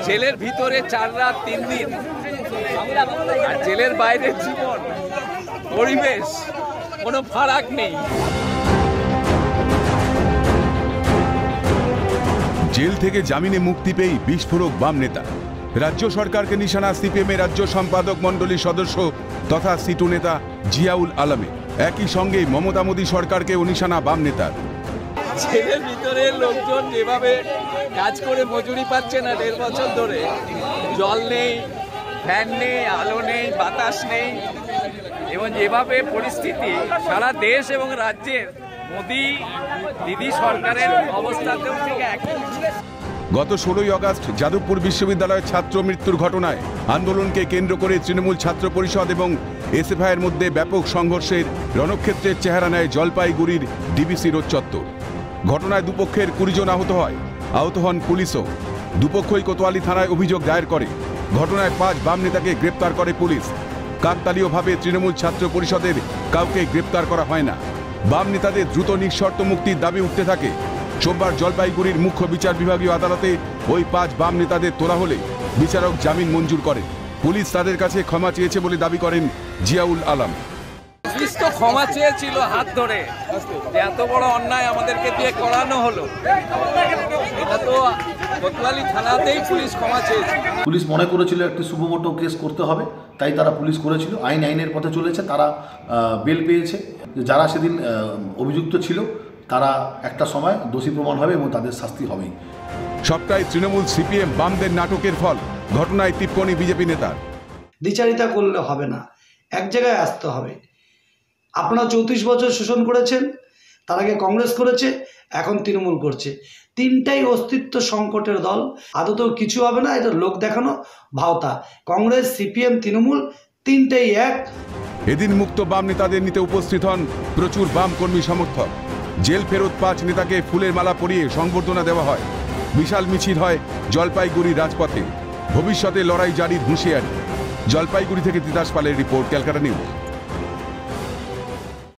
জেলের ভিতরে 4 রাত 3 দিন, আর জেলের বাইরের জীবন পরিবেশ কোনো ফারাক নেই। জেল থেকে জামিনে মুক্তি পেয়ে বিস্ফোরক বাম নেতা। রাজ্য সরকারকে নিশানা সিপিএমের রাজ্য সম্পাদক মণ্ডলীর সদস্য তথা সিটু নেতা জিয়াউল আলমে। একই সঙ্গে মমতা মোদী সরকারকে নিশানা বাম নেতার। জেলের ভিতরে লোকজন যেভাবে কাজ করে মজুরি পাচ্ছে না 1.5 বছর ধরে, জল নেই, ফ্যান নেই, আলো নেই, বাতাস নেই, এবং যেভাবে পরিস্থিতি সারা দেশ এবং রাজ্যের মোদী দিদি সরকারের অবস্থাতেও ঠিক একই। গত 16ই আগস্ট যাদবপুর বিশ্ববিদ্যালয়ের ছাত্র মৃত্যুর ঘটনায় আন্দোলনকে কেন্দ্র করে তৃণমূল ছাত্র পরিষদ এবং এসএফআইয়ের মধ্যে ব্যাপক সংঘর্ষের রণক্ষেত্রের চেহারা নেয় জলপাইগুড়ির ডিবিসি রোড চত্বর। ঘটনায় দুপক্ষের 20 জন আহত হয়, আহত হন পুলিশও। দুপক্ষই কোতোয়ালি থানায় অভিযোগ দায়ের করে। ঘটনায় 5 বাম নেতাকে গ্রেপ্তার করে পুলিশ। কাকতালীয়ভাবে তৃণমূল ছাত্র পরিষদের কাউকে গ্রেপ্তার করা হয় না। বাম নেতাদের দ্রুত নিঃশর্ত মুক্তির দাবি উঠতে থাকে। সোমবার জলপাইগুড়ির মুখ্য বিচার বিভাগীয় আদালতে ওই 5 বাম নেতাদের তোলা হলে বিচারক জামিন মঞ্জুর করে। পুলিশ তাদের কাছে ক্ষমা চেয়েছে বলে দাবি করেন জিয়াউল আলম। পুলিশ তো ক্ষমা চেয়েছিল হাত ধরে, এত বড় অন্যায় আমাদেরকে দিয়ে করানো হলো, এটা তো কোতোয়ালি থানাতেই পুলিশ ক্ষমা চেয়েছিল। পুলিশ মনে করেছিল একটি সুমোটো কেস করতে হবে, তাই তারা পুলিশ করেছিল। আইনের পথে চলেছে, তারা বেল পেয়েছে। যারা সেদিন অভিযুক্ত ছিল তারা একটা সময় দোষী প্রমাণ হবে এবং তাদের শাস্তি হবেই। সবটাই তৃণমূল সিপিএম বামদের নাটকের ফল। ঘটনায় টিপ্পণী বিজেপি নেতার। দ্বিচারিতা করলে হবে না, এক জায়গায় আসতে হবে। আপনারা 34 বছর শোষণ করেছেন, তার আগে কংগ্রেস করেছে, এখন তৃণমূল করছে। তিনটাই অস্তিত্ব সংকটের দল। আদতেও কিছু হবে না, এটা লোক দেখানো ভাওতা। কংগ্রেস, সিপিএম, তৃণমূল তিনটেই এক। এদিন মুক্ত বাম নেতাদের নিতে উপস্থিত হন প্রচুর বাম কর্মী সমর্থক। জেল ফেরত 5 নেতাকে ফুলের মালা পরিয়ে সংবর্ধনা দেওয়া হয়। বিশাল মিছিল হয় জলপাইগুড়ি রাজপথে। ভবিষ্যতে লড়াই জারির হুঁশিয়ারি। জলপাইগুড়ি থেকে তিতাস পালের রিপোর্ট, ক্যালকাটা নিউজ।